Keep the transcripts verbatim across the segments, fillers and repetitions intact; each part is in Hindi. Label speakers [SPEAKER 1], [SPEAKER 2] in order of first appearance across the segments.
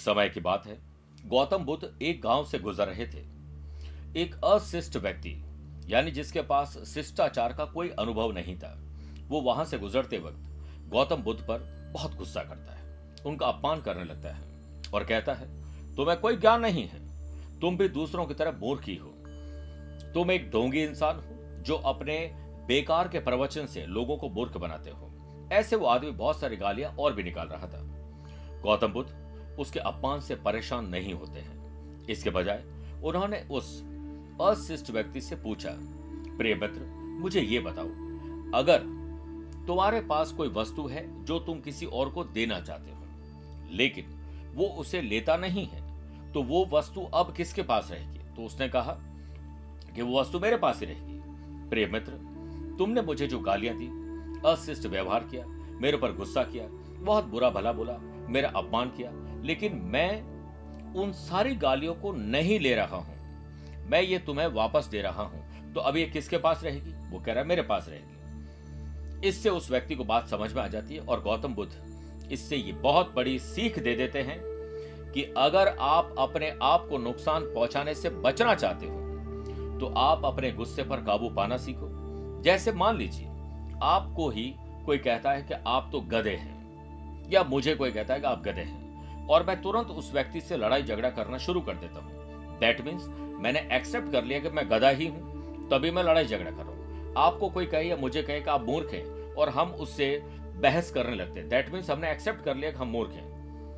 [SPEAKER 1] समय की बात है। गौतम बुद्ध एक गांव से गुजर रहे थे। एक अशिष्ट व्यक्ति, यानी जिसके पास शिष्टाचार का कोई अनुभव नहीं था, वो वहां से गुजरते वक्त गौतम बुद्ध पर बहुत गुस्सा करता है, उनका अपमान करने लगता है और कहता है, तुम्हें कोई ज्ञान नहीं है, तुम भी दूसरों की तरह मूर्ख ही हो, तुम एक ढोंगी इंसान हो जो अपने बेकार के प्रवचन से लोगों को मूर्ख बनाते हो। ऐसे वो आदमी बहुत सारी गालियां और भी निकाल रहा था। गौतम बुद्ध उसके अपमान से परेशान नहीं होते हैं। इसके बजाय उन्होंने उस अशिष्ट व्यक्ति से पूछा, प्रिय मित्र, मुझे ये बताओ, अगर तुम्हारे पास कोई वस्तु है जो तुम किसी और को देना चाहते हो, लेकिन वो उसे लेता नहीं है, तो वो वस्तु अब किसके पास रहेगी? तो उसने कहा कि वो वस्तु मेरे पास ही रहेगी। प्रिय मित्र, तुमने मुझे जो गालियां दी, अशिष्ट व्यवहार किया, मेरे पर गुस्सा किया, बहुत बुरा भला बोला, मेरा अपमान किया, लेकिन मैं उन सारी गालियों को नहीं ले रहा हूं, मैं ये तुम्हें वापस दे रहा हूं, तो अब ये किसके पास रहेगी? वो कह रहा है मेरे पास रहेगी। इससे उस व्यक्ति को बात समझ में आ जाती है और गौतम बुद्ध इससे ये बहुत बड़ी सीख दे देते हैं कि अगर आप अपने आप को नुकसान पहुंचाने से बचना चाहते हो तो आप अपने गुस्से पर काबू पाना सीखो। जैसे मान लीजिए आपको ही कोई कहता है कि आप तो गधे हैं, या मुझे कोई कहता है कि आप गधे हैं, और मैं तुरंत उस व्यक्ति से लड़ाई झगड़ा करना शुरू कर देता हूं। दैट मीन्स मैंने एक्सेप्ट कर लिया कि मैं गधा ही हूं, तभी मैं लड़ाई झगड़ा कर रहा हूं। आपको कोई कहे या मुझे कहे कि आप मूर्ख हैं और हम उससे बहस करने लगते हैं, दैट मीन्स हमने एक्सेप्ट कर लिया कि हम मूर्ख हैं।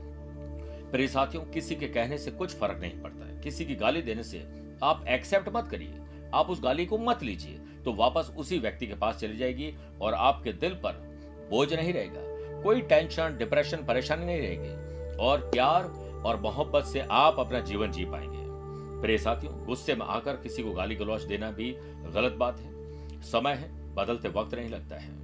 [SPEAKER 1] प्रिय साथियों, किसी के कहने से कुछ फर्क नहीं पड़ता है। किसी की गाली देने से आप एक्सेप्ट मत करिए, आप उस गाली को मत लीजिए, तो वापस उसी व्यक्ति के पास चली जाएगी और आपके दिल पर बोझ नहीं रहेगा, कोई टेंशन, डिप्रेशन, परेशानी नहीं रहेगी, और प्यार और मोहब्बत से आप अपना जीवन जी पाएंगे। प्रिय साथियों, गुस्से में आकर किसी को गाली गलौज देना भी गलत बात है। समय है, बदलते वक्त नहीं लगता है।